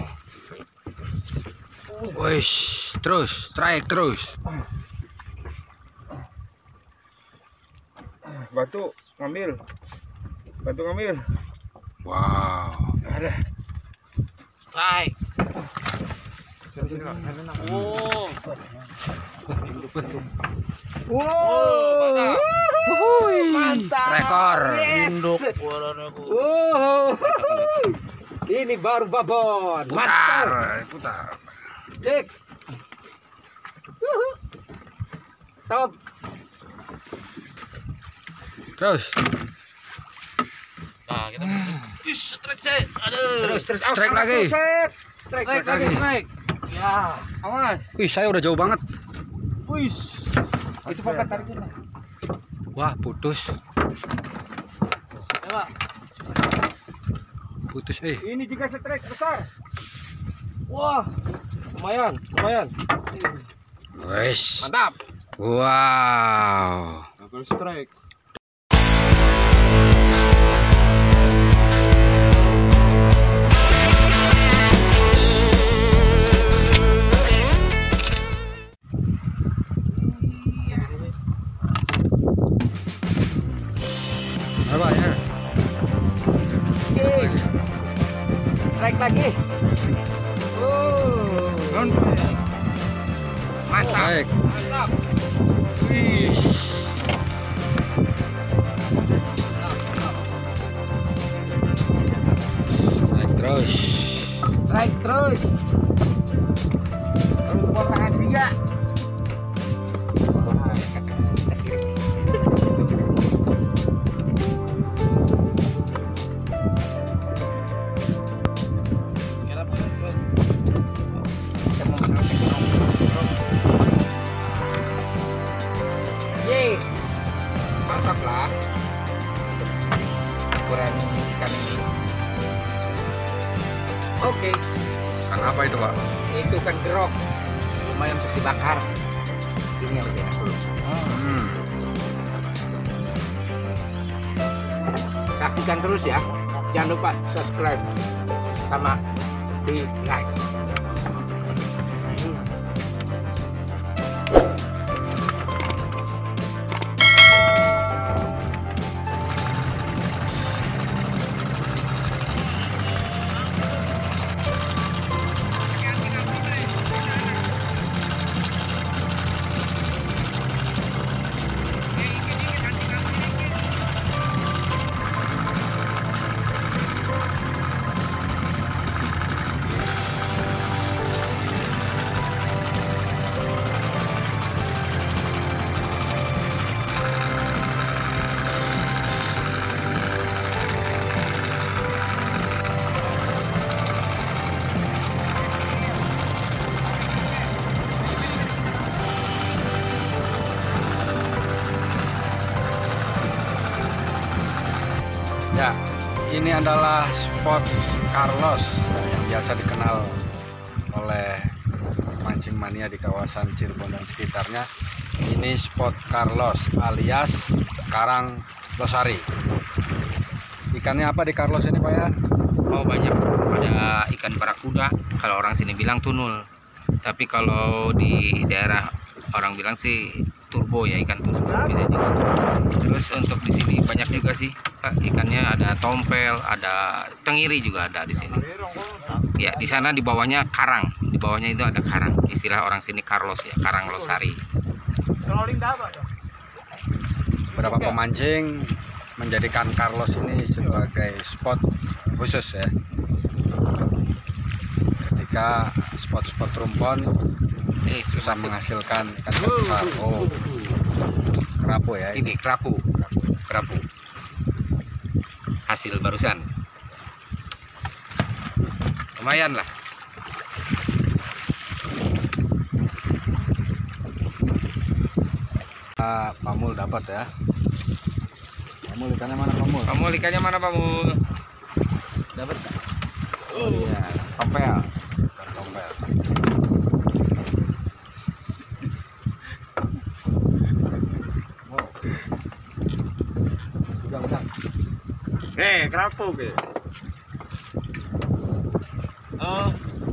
Wih, terus strike terus. Batu ngambil. Wow. Ada. Strike. Oh. Wow. Mantap. Rekor. Induk. Ini baru babon. Putar. Cek. Top. Terus. Nah, kita strike. Aduh. Terus. Strike lagi. Strike lagi. Ya, awas. Wih, saya udah jauh banget. Wih. Itu pakai tariknya. Wah, putus. Coba. Putus, Ini juga strike besar. Wah, lumayan. Wes. Mantap. Wow. Double strike. Apa ya? Strike lagi. Baik. Mantap. Wih. Strike terus. Rumput rahasia. Yes, mantap lah ukuran ikan ini. Oke, Kan apa itu, Pak? itu kan gerok, lumayan untuk dibakar. Ini yang lebih enak dulu. Saksikan terus ya, jangan lupa subscribe sama di like. Ya, ini adalah spot Carlos yang biasa dikenal oleh mancing mania di kawasan Cirebon dan sekitarnya. Ini spot Carlos alias Karang Losari. Ikannya apa di Carlos ini, Pak ya? Oh, banyak. Ada ikan barakuda, kalau orang sini bilang tunul. Tapi kalau di daerah orang bilang sih turbo ya, ikan turbo bisa juga. Terus untuk di sini banyak juga sih ikannya, ada tompel, ada tenggiri juga ada di sini. Ya, di sana di bawahnya karang, di bawahnya itu ada karang. Istilah orang sini Carlos ya, Karang Losari. Beberapa pemancing menjadikan Carlos ini sebagai spot khusus ya. Ketika spot-spot rumpon susah menghasilkan ikan besar. Oh, kerapu ya. Ini kerapu. Hasil barusan. Lumayan lah. Pamul dapat ya. Pamul ikannya mana, Pamul? Pamul ikannya mana, Pamul? Dapat. Oh iya, tompel. Tompel. Kerapu ke. Oh,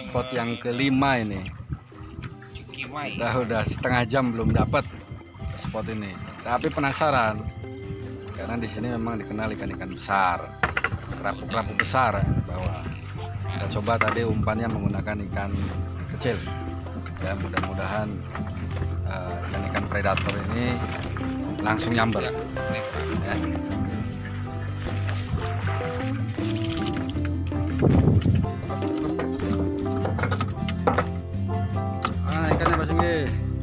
spot yang kelima ini. Udah setengah jam belum dapat spot ini. Tapi penasaran karena di sini memang dikenal ikan-ikan besar, kerapu-kerapu besar di bawah. Kita coba tadi umpannya menggunakan ikan kecil. Ya mudah-mudahan ikan-ikan predator ini langsung nyamber. Ya. Ikannya Pak Singgi.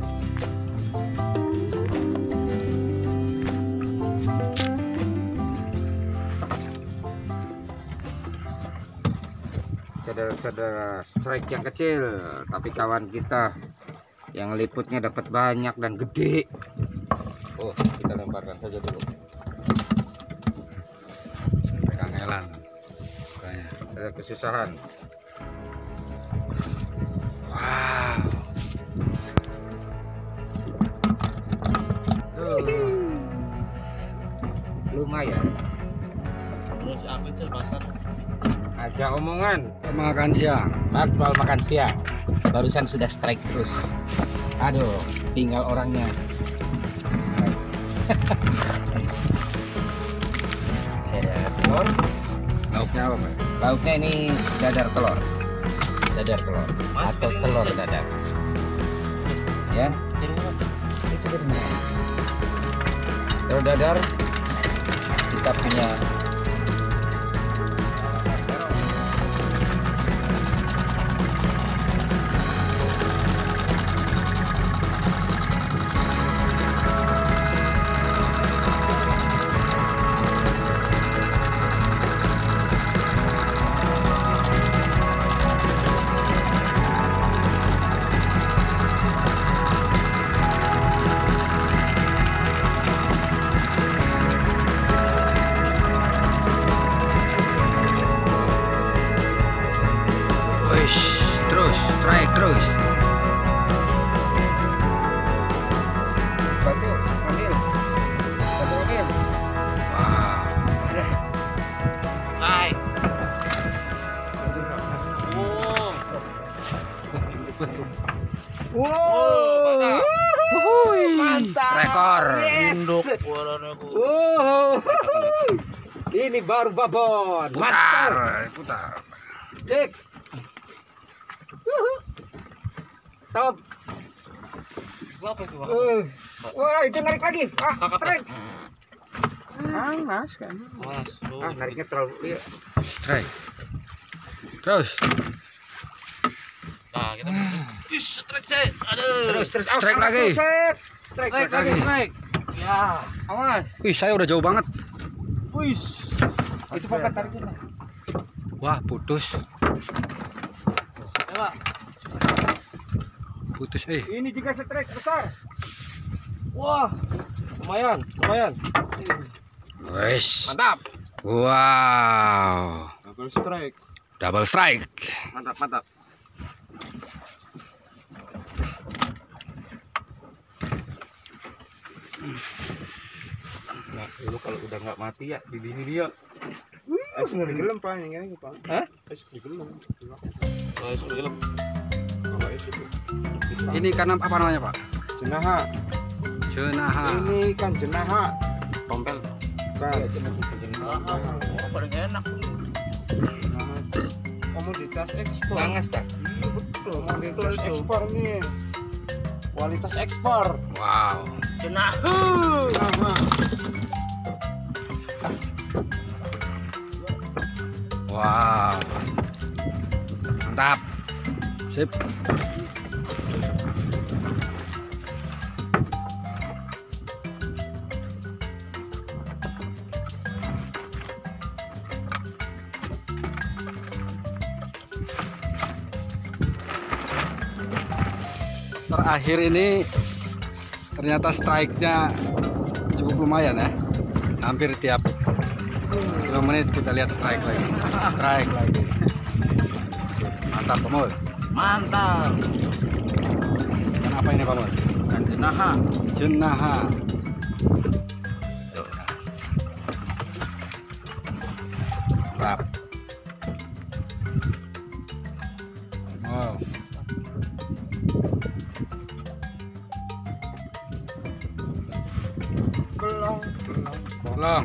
Saudara-saudara, strike yang kecil, tapi kawan kita yang liputnya dapat banyak dan gede. Oh, kita lemparkan saja dulu. Kangelan. Ada kesusahan. Wow. Lumayan. Terus apa itu pasar? Aja omongan. Makan siang. Akbal makan siang. Barusan sudah strike terus. Aduh, tinggal orangnya. Telur. Lauknya apa, Pak? Lauknya ini dadar telur. Dadar telur atau telur dadar. Ya. Itu benar. Telur dadar kita punya Terus, strike terus. bantu ambil. Bantu ambil. Wow. Hai. Wow. Mantap. Rekor. Yes. Ini baru babon. Putar, Mantap. putar. Cek. Top. Apa itu? Wah, itu narik lagi. Strike. Mas kan. Mas. Nariknya terlalu. Strike. Terus. Nah, kita strike saya. Aduh. Terus. Strike lagi. Strike Strike lagi. Strike. Ya. Awas. Wih, saya udah jauh banget. Wih. Itu papan tariknya. Wah, putus. Coba. Putus, Ini juga strike besar. Wah. Lumayan, lumayan. Wes. Mantap. Wow. Double strike. Double strike. Mantap, mantap. Nah, dulu kalau udah nggak mati ya di sini dia. Es bergelem Pak, ini Pak. Hah? Es bergelem. Oh, sebelum. Ini ikan apa namanya, Pak? Jenaha. Jenaha. Ini ikan jenaha. Tompel. Kan. Oh, paling enak. Komoditas ekspor. Sangas tak? Iya betul. Komoditas ekspor nih. Kualitas ekspor. Wow. Jenaha. Jenaha. Wow. Mantap. Sip. Terakhir ini ternyata strike-nya cukup lumayan ya. Hampir tiap 5 menit kita lihat strike lagi. Strike lagi. Mantap, Pak Mul. Mantap. Ikan apa ini, Pak Mul? Ikan jenaha. Jenaha. Rap. Oh, Belum. Belum.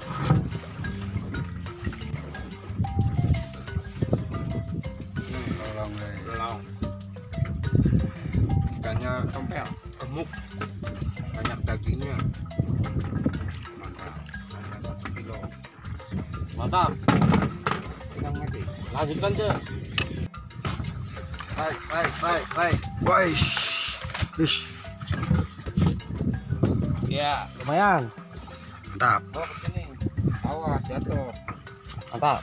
Belum, guys. Belum. Ikannya tompel, gemuk, banyak dagingnya. Mantap. Hanya 1 kilo. Mantap. Ikan mati. Lanjutkan, Ce. Baik. Wais. Ish. Ya. Lumayan. Mantap. Oh, kesini. Awas jatuh. Mantap.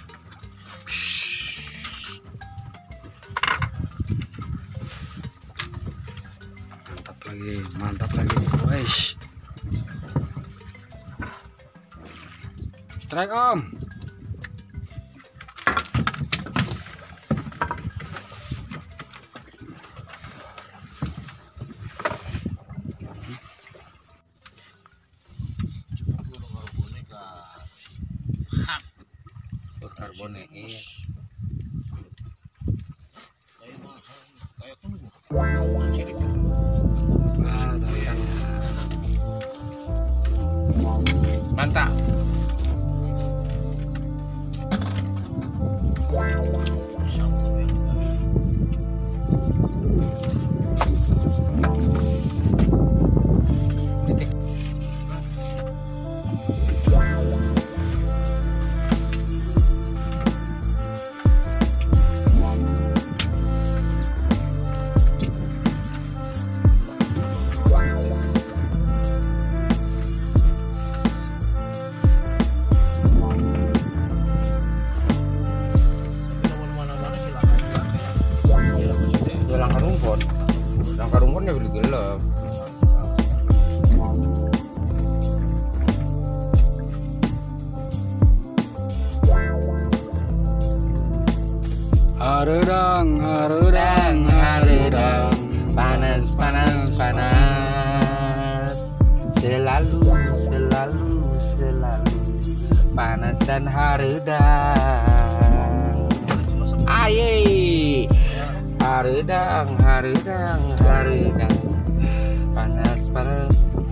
Mantap lagi. Wais. Strike, Om. Karbonnya iya. Ah, tariannya. Mantap. Langkah rumputnya beli gelap. Harudang. Panas. Selalu panas dan harudang. Aye. Harudang. Panas.